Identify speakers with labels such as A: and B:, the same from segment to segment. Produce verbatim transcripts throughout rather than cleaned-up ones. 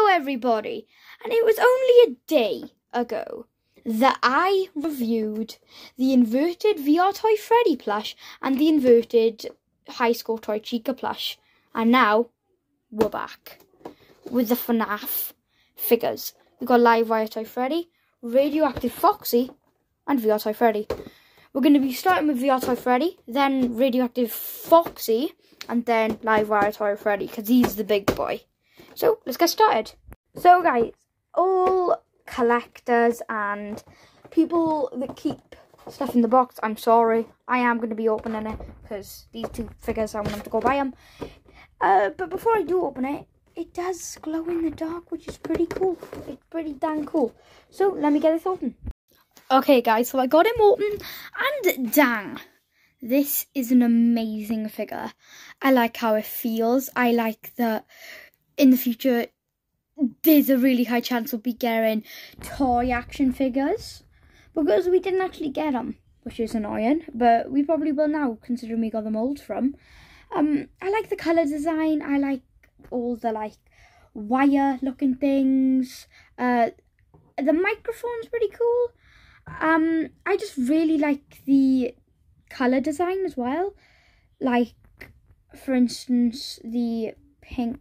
A: Hello everybody, and it was only a day ago that I reviewed the inverted V R Toy Freddy plush and the inverted High Score Toy Chica plush, and now we're back with the FNAF figures. We've got Live Wire Toy Freddy, Radioactive Foxy, and V R Toy Freddy. We're going to be starting with V R Toy Freddy, then Radioactive Foxy, and then Live Wire Toy Freddy, because he's the big boy. So, let's get started. So, guys, all collectors and people that keep stuff in the box, I'm sorry. I am going to be opening it, because these two figures, I want them to go buy them. Uh, but before I do open it, it does glow in the dark, which is pretty cool. It's pretty dang cool. So, let me get this open. Okay, guys, so I got him open, and dang, this is an amazing figure. I like how it feels. I like that in the future, there's a really high chance we'll be getting toy action figures, because we didn't actually get them, which is annoying, but we probably will now, considering we got the mold from. Um, I like the colour design. I like all the, like, wire-looking things. Uh, the microphone's pretty cool. Um, I just really like the colour design as well. Like, for instance, the pink,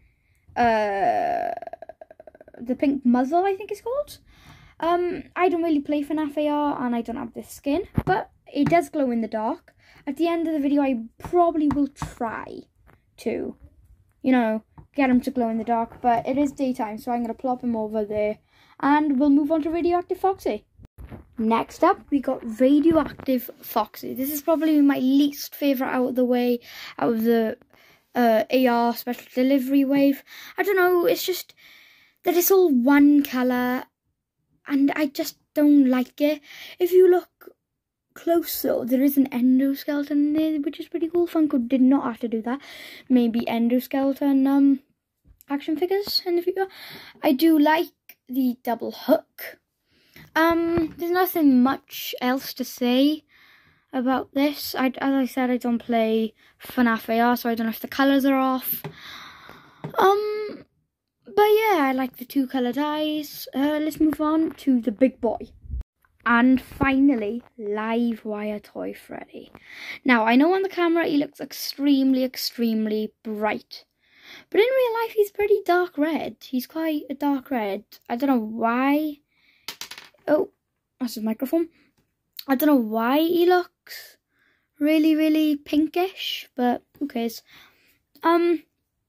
A: uh, the pink muzzle, I think it's called. Um, I don't really play FNAF A R, and I don't have this skin, but it does glow in the dark. At the end of the video, I probably will try to, you know, get him to glow in the dark, but it is daytime, so I'm going to plop him over there, and we'll move on to Radioactive Foxy. Next up, we got Radioactive Foxy. This is probably my least favourite out of the way, out of the uh, A R special delivery wave. I don't know, it's just that it's all one colour, and I just don't like it. If you look close though, there is an endoskeleton in there, which is pretty cool. Funko did not have to do that. Maybe endoskeleton um, action figures in the future. I do like the double hook. Um, there's nothing much else to say about this. I, as I said, I don't play FNAF A R, so I don't know if the colours are off. Um, but yeah, I like the two coloured eyes. Uh, let's move on to the big boy. And finally, Live Wire Toy Freddy. Now, I know on the camera he looks extremely, extremely bright. But in real life, he's pretty dark red. He's quite a dark red. I don't know why. Oh, that's his microphone. I don't know why he looks really, really pinkish, but who cares? Um,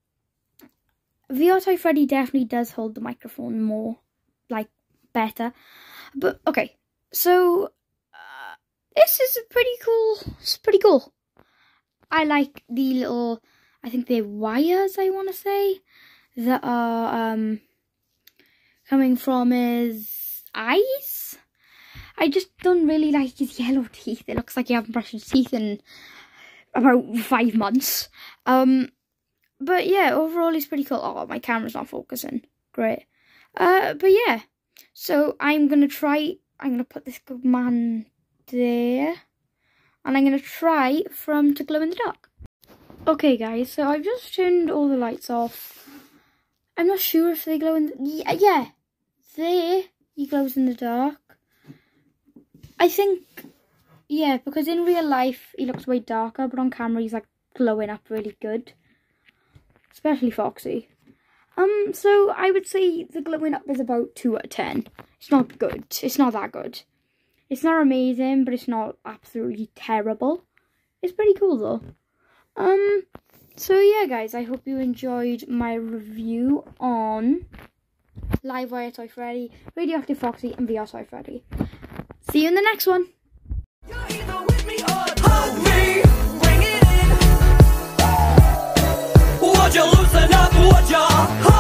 A: V R Toy Freddy definitely does hold the microphone more, like, better. But, okay, so, uh, this is pretty cool. It's pretty cool. I like the little, I think they're wires, I want to say, that are, um, coming from his eyes. I just don't really like his yellow teeth. It looks like he hasn't brushed his teeth in about five months. Um, but yeah, overall he's pretty cool. Oh, my camera's not focusing. Great. Uh, but yeah, so I'm gonna try. I'm gonna put this good man there, and I'm gonna try for him to glow in the dark. Okay, guys. So I've just turned all the lights off. I'm not sure if they glow in. The, yeah, yeah, there. He glows in the dark. I think, yeah, because in real life he looks way darker, but on camera he's like glowing up really good. Especially Foxy. Um, so I would say the glowing up is about two out of ten. It's not good. It's not that good. It's not amazing, but it's not absolutely terrible. It's pretty cool though. Um, so yeah, guys, I hope you enjoyed my review on Live Wire Toy Freddy, Radioactive Foxy, and V R Toy Freddy. See you in the next one. You're either with me or hug me, bring it in. Would you loosen up? Would you?